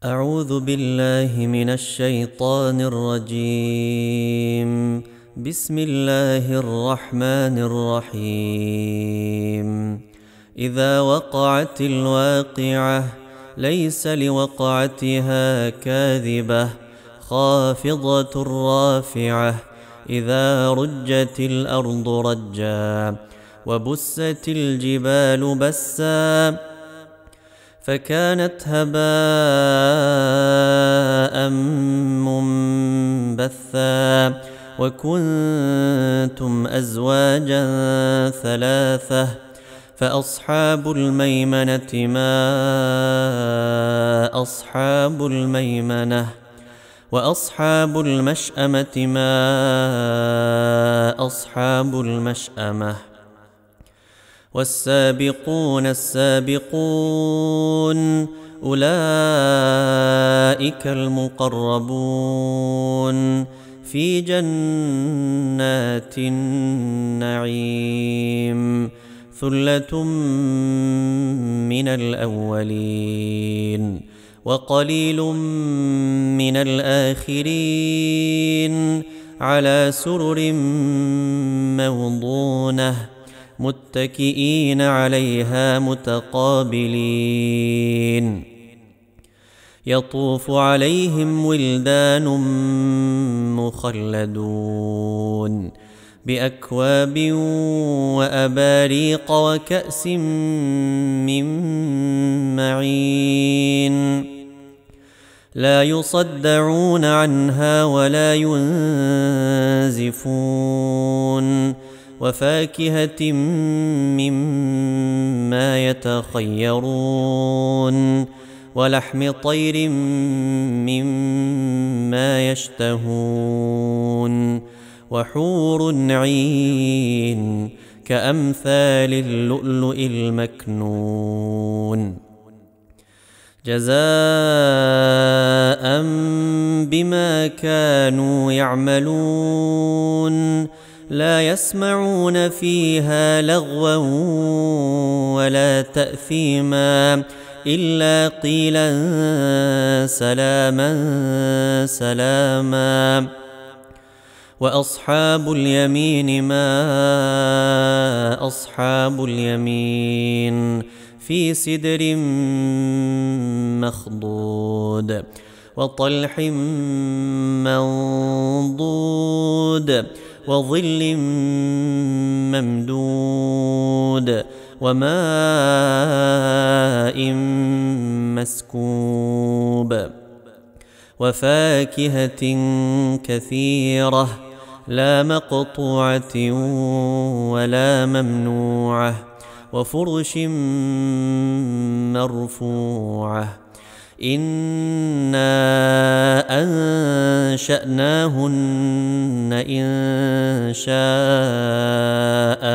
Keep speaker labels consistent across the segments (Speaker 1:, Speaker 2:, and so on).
Speaker 1: أعوذ بالله من الشيطان الرجيم. بسم الله الرحمن الرحيم. إذا وقعت الواقعة ليس لوقعتها كاذبة خافضة رافعة. إذا رجت الأرض رجا وبست الجبال بسا فكانت هباء منبثا وكنتم أزواجا ثلاثة فأصحاب الميمنة ما أصحاب الميمنة وأصحاب المشأمة ما أصحاب المشأمة. والسابقون السابقون أولئك المقربون في جنات النعيم ثلة من الأولين وقليل من الآخرين على سرر موضونة متكئين عليها متقابلين. يطوف عليهم ولدان مخلدون بأكواب وأباريق وكأس من معين لا يصدعون عنها ولا ينزفون وفاكهة مما يتخيرون ولحم طير مما يشتهون وحور عين كأمثال اللؤلؤ المكنون جزاء بما كانوا يعملون. لا يسمعون فيها لغوا ولا تأثيما إلا قيلا سلاما سلاما. وأصحاب اليمين ما أصحاب اليمين في سدر مخضود وطلح منضود وظل ممدود وماء مسكوب وفاكهة كثيرة لا مقطوعة ولا ممنوعة وفرش مرفوعة. إنا أنشأناهن إنشاء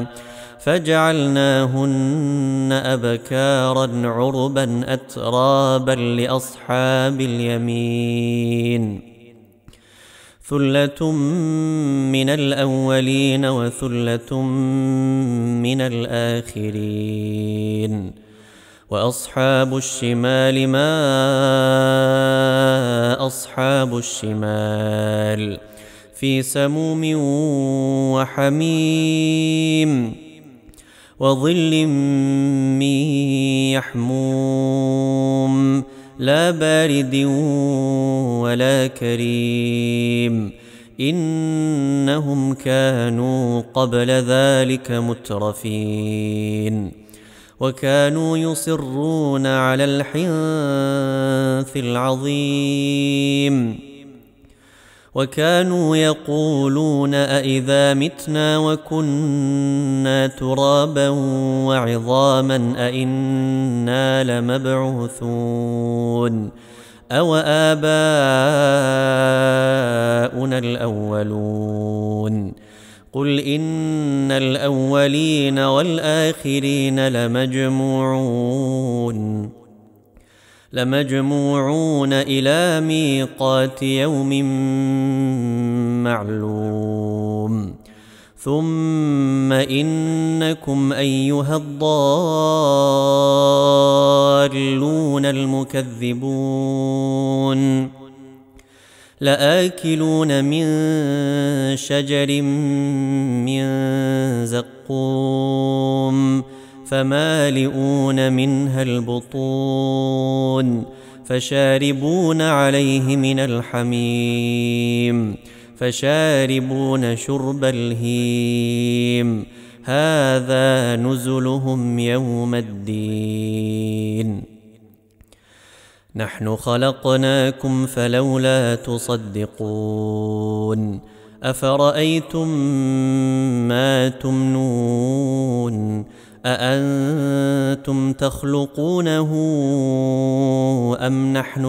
Speaker 1: فجعلناهن أبكارا عربا أترابا لأصحاب اليمين ثلة من الأولين وثلة من الآخرين. وأصحاب الشمال ما أصحاب الشمال في سموم وحميم وظل من يحموم لا بارد ولا كريم إنهم كانوا قبل ذلك مترفين وكانوا يصرون على الحنث العظيم وكانوا يقولون أإذا متنا وكنا ترابا وعظاما أإنا لمبعوثون أو آباؤنا الأولون. قل إن الأولين والآخرين لمجموعون إلى ميقات يوم معلوم. ثم إنكم أيها الضالون الأولون المكذبون لآكلون من شجر من زقوم فمالئون منها البطون فشاربون عليه من الحميم فشاربون شرب الهيم هذا نزلهم يوم الدين نحن خلقناكم فلولا تصدقون أفرأيتم ما تمنون أأنتم تخلقونه أم نحن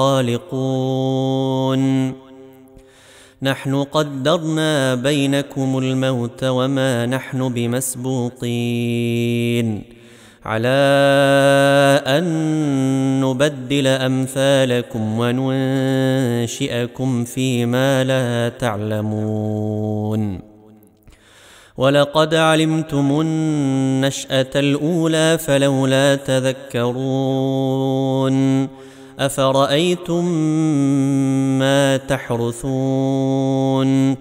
Speaker 1: الخالقون نحن قدرنا بينكم الموت وما نحن بمسبوقين على أن نبدل أمثالكم وننشئكم فيما لا تعلمون ولقد علمتم النشأة الأولى فلولا تذكرون أفرأيتم ما تحرثون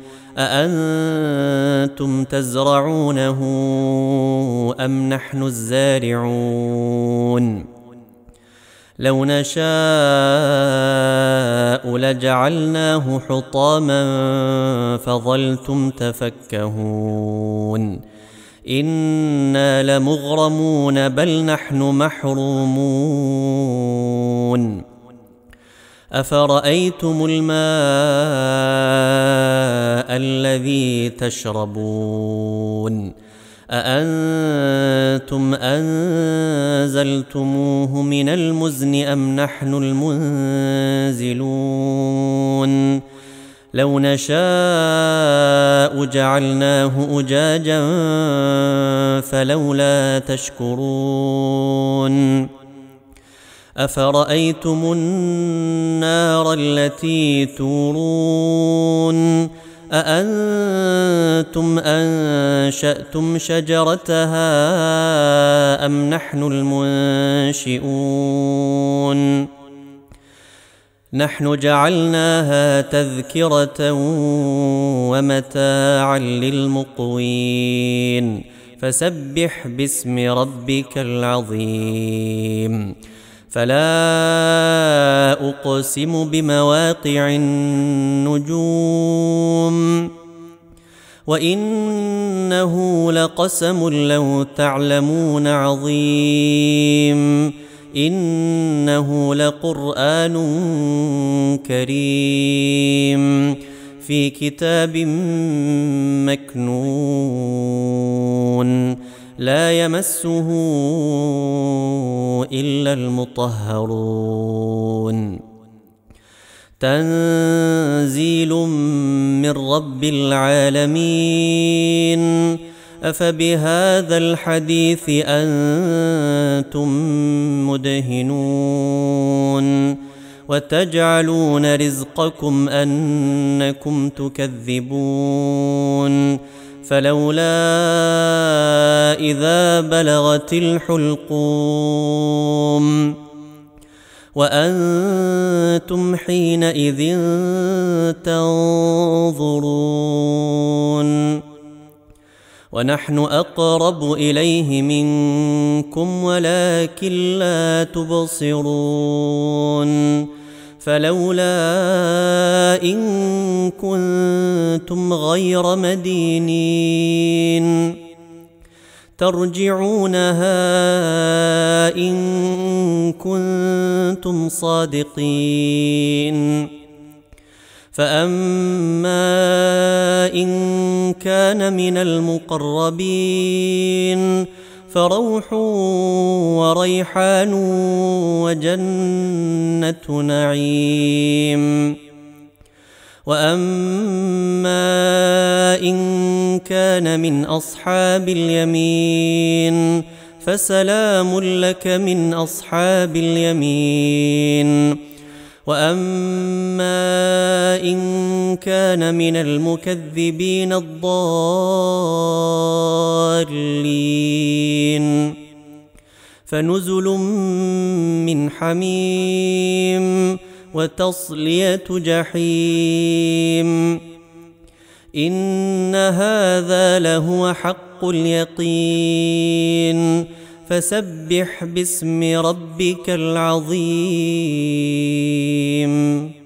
Speaker 1: أأنتم تزرعونه أم نحن الزارعون لو نشاء لجعلناه حطاما فظلتم تفكهون إنا لمغرمون بل نحن محرومون أفرأيتم الماء الذي تشربون أأنتم أنزلتموه من المزن أم نحن المنزلون لو نشاء جعلناه أجاجا فلولا تشكرون أفرأيتم النار التي تورون أأنتم أنشأتم شجرتها أم نحن المنشئون نحن جعلناها تذكرة ومتاعا للمقوين فسبح باسم ربك العظيم فلا أقسم بمواقع النجوم وإنه لقسم لو تعلمون عظيم إنه لقرآن كريم في كتاب مكنون لا يمسه إلا المطهرون تنزيل من رب العالمين أفبهذا الحديث أنتم مدهنون وتجعلون رزقكم أنكم تكذبون فلولا إذا بلغت الحلقوم وأنتم حينئذ تنظرون ونحن أقرب إليه منكم ولكن لا تبصرون فلولا إن كنتم غير مدينين ترجعونها إن كنتم صادقين فأما إن كان من المقربين فروح وريحان وجنة نعيم وأما إن كان من أصحاب اليمين فسلام لك من أصحاب اليمين وأما إن كان من المكذبين الضالين فنزل من حميم وتصلية جحيم إن هذا لهو حق اليقين فسبح باسم ربك العظيم.